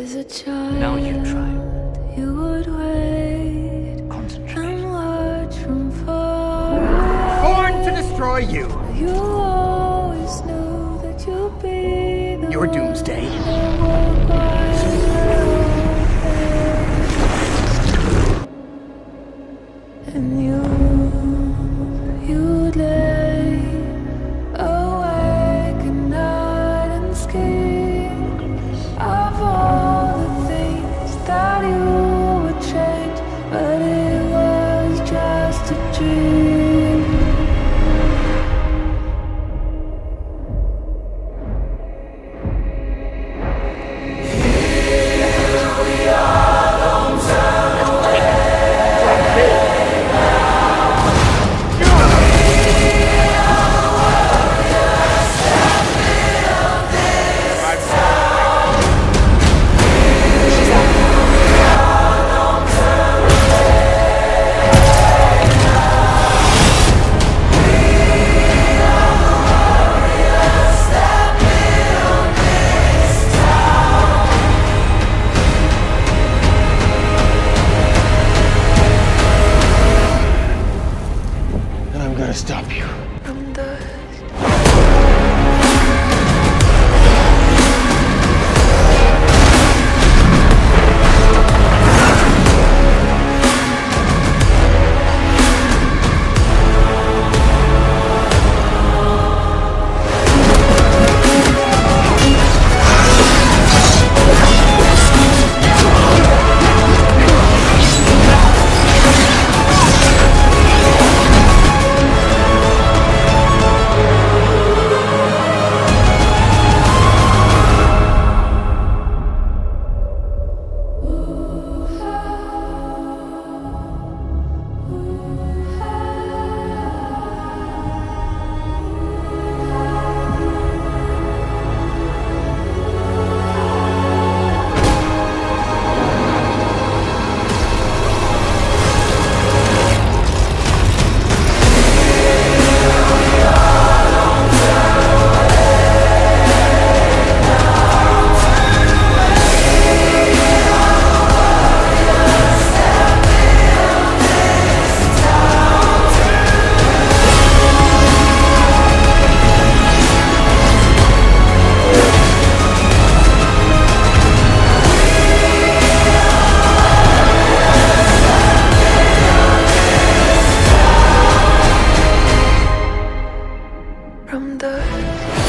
As a child, Now you try. you would wait Concentrate. and watch from far. Born to destroy you. You always knew that you'd be the Your one doomsday. that would wipe away. And you'd lay awake at night and scheme of all the things that you would change, but it was just a dream. I'm gonna stop you. From the from the